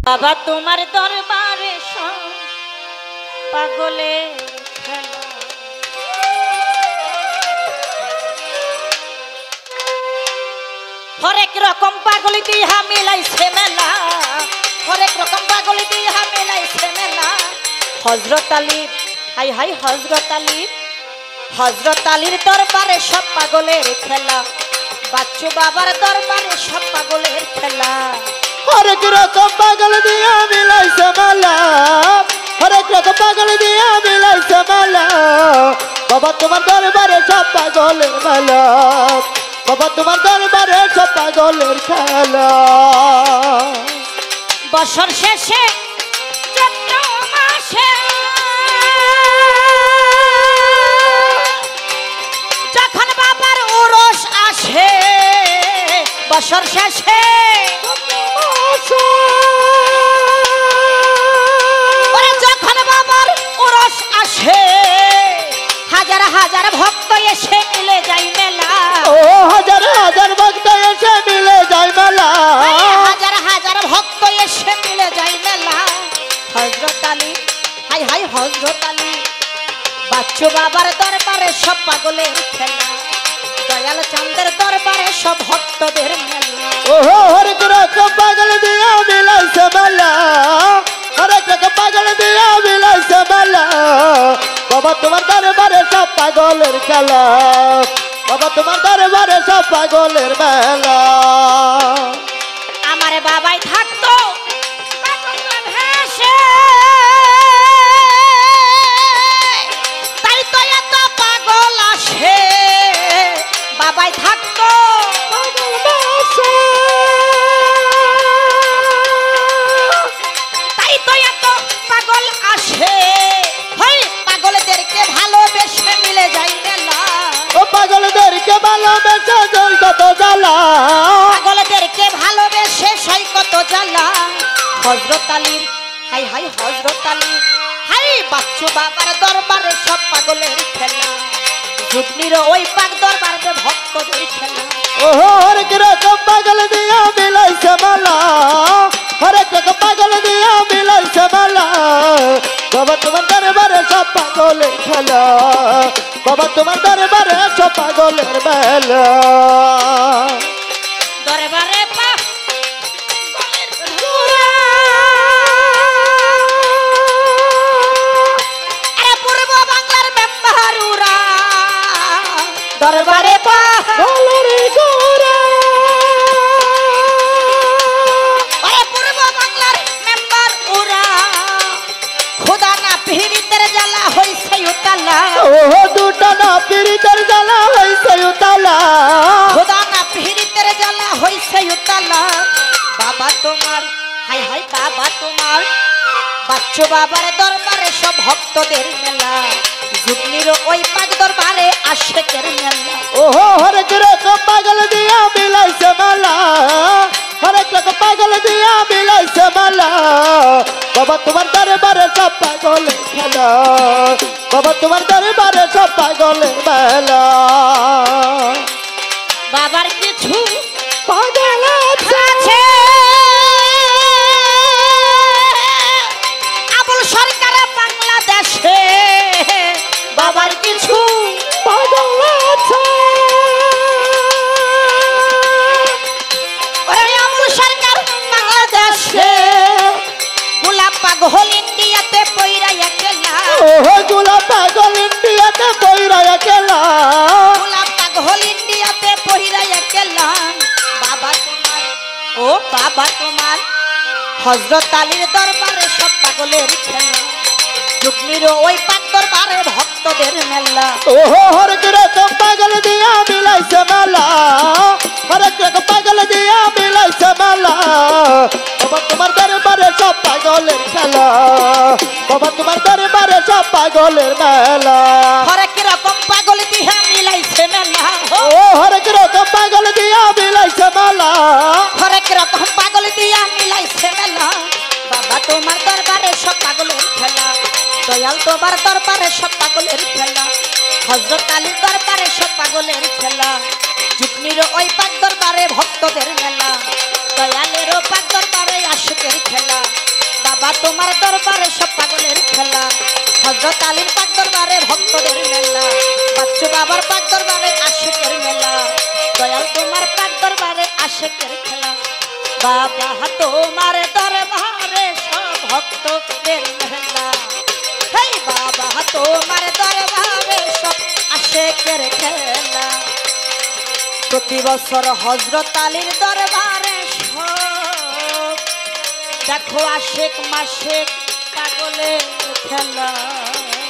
বাবা তোমার দরবারে পাগলে খেলা হরেক রকম পাগলি দিয়া মিলাইছে মেলা হরেক রকম পাগলি দিয়া মিলাইছে মেলা হযরত আলী হাই হাই হযরত আলীর দরবারে সব পাগলের খেলা বাচ্চু বাবার দরবারে সব পাগলের খেলা হরেক রকম পাগল দিয়া মিলাইছে মেলা হরেক রকম পাগল দিয়া মিলাইছে মেলা বাবা তোমার দরবারে সব পাগলের মেলা বাবা তোমার দরবারে সব পাগলের খেলা বছর শেষে চৈত্র মাসে যখন বাবার উরস আসে বছর শেষে যখন বাবার উরস আসে হাজার হাজার ভক্ত এসে মিলে যায় মেলা ও হাজার হাজার ভক্ত এসে মিলে যায় মেলা হাজার হাজার ভক্ত এসে মিলে যায় মেলা হযরত আলী হাই হাই হযরত আলী বাচ্চু বাবার দরবারে সব পাগলের খেলা দয়াল চাঁদের দরবারে সব ভক্তদের মেলা ও হরেক রকম পাগল দিয়া মিলাইছে মেলা হরেক রকম পাগল দিয়া মিলাইছে মেলা বাবা তোমার দরবারে সব পাগলের খেলা বাবা তোমার দরবারে সব পাগলের মেলা আমার বাবাই থাকতো তাই তো এত পাগল আসে বাবাই থাকতো তাই তো এত পাগল আসে হই পাগলদেরকে ভালোবেসে মিলে যায় মেলা ও পাগলদেরকে ভালোবেসে যাই কত জ্বালা পাগলদেরকে ভালোবেসে সই কত জ্বালা হযরত আলীর হাই হাই হযরত আলী হাই বাচ্চু বাবার দরবারে সব পাগলের খেলা যুগনির ওই পাক দরবারে ভক্তদের খেলা ও হরেক রকম পাগল দিয়া মিলাইছে মেলা হরেক রকম পাগল দিয়া মিলাইছে মেলা বাবা তোমার দরবারে সব পাগলের খেলা বাবা তোমার দরবারে সব পাগলের মেলা দরবারে পূর্ব বাংলার মেম্বারুরা দরবারে পূর্ব বাংলার মেম্বার ওরা খোদা না পীড়িতের জ্বালা হইছে উতালা ও দুটা না পীড়িতের জ্বালা হইছে উতালা খোদা না পীড়িতের জ্বালা হইছে উতালা বাবা তোমার হাই হাই বাবা তোমার বাচ্চু বাবার দরবারে সব ভক্তদের মেলা যুগনির ওই পাক দরবারে আশিকের মেলা ও হরেক রকম পাগল দিয়া মিলাইছে মেলা হরেক রকম পাগল দিয়া মিলাইছে মেলা বাবা তোমার দরবারে সব পাগলের খেলা বাবা তোমার দরবারে সব পাগলের মেলা বাবার কিছু পাগল আছে আবুল সরকার বাংলাদেশে বাবার কিছু পাগল আছে ওরে আবুল সরকার বাংলাদেশে গোলাপ পাগল ইন্ডিয়াতে পইরা একলা ও গোলাপ পাগল ইন্ডিয়াতে পইরা একলা গোলাপ পাগল ইন্ডিয়াতে পইরা একলা বাবা তোমার ও বাবা তোমার হযরত আলীর দরবারে সব পাগলের খেলা যুগনির ওই পাক দরবারে ভক্তদের মেলা ও হরেক রকম পাগল দিয়া মিলাইছে মেলা হরেক রকম পাগল দিয়া মিলাইছে মেলা বাবা তোমার দরবারে সব পাগলের খেলা বাবা তোমার দরবারে সব পাগলের মেলা হরেক রকম পাগল দিয়া মিলাইছে মেলা ও হরেক রকম পাগল দিয়া মিলাইছে মেলা হরেক রকম পাগল দিয়া মিলাইছে মেলা বাবা তোমার দরবারে সব পাগলের খেলা দয়াল তোমার দরবারে সব পাগলের খেলা হযরত আলীর দরবারে সব পাগলের খেলা যুগনির ওই পাক দরবারে ভক্তদের মেলা দয়ালেরও পাক দরবারে আশিকের খেলা। তোমার দরবারে সব পাগলের খেলা হযরত আলীর পাক দরবারে ভক্তদের মেলা বাচ্চু বাবার পাক দরবারে আশিকের মেলা দয়াল তোমার পাক দরবারে আশিকের খেলা বাবা তোমার দরবারে সব ভক্তদের মেলা হেই বাবা তোমার দরবারে সব আশিকের খেলা প্রতি বছর হযরত আলীর দরবারে সব দেখো আশিক মাশিক পাগলের খেলা।